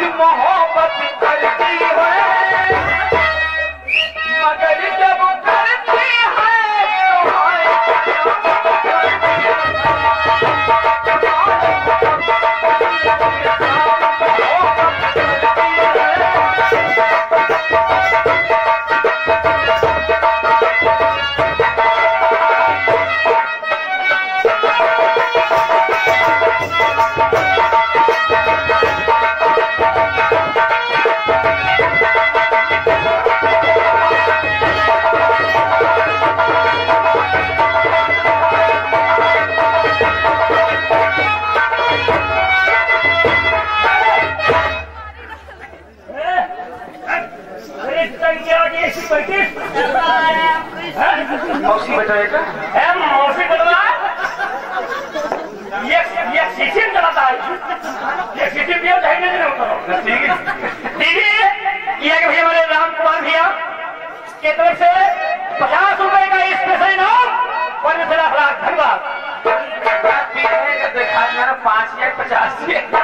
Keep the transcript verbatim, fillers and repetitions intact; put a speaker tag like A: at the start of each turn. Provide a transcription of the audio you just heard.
A: मोहब्बत करती है मगर जब करती है तो मौसी बताएगा है मौसी बदला ये ये सीसी चलाता है ये सीसी भी है नहीं नहीं होता ठीक है दीदी ये कि भैया हमारे राम कुमार भैया के तरफ से पचास रुपए का स्पेशल इनाम और लाख लाख धन्यवाद देखा मेरा पाँच या पचास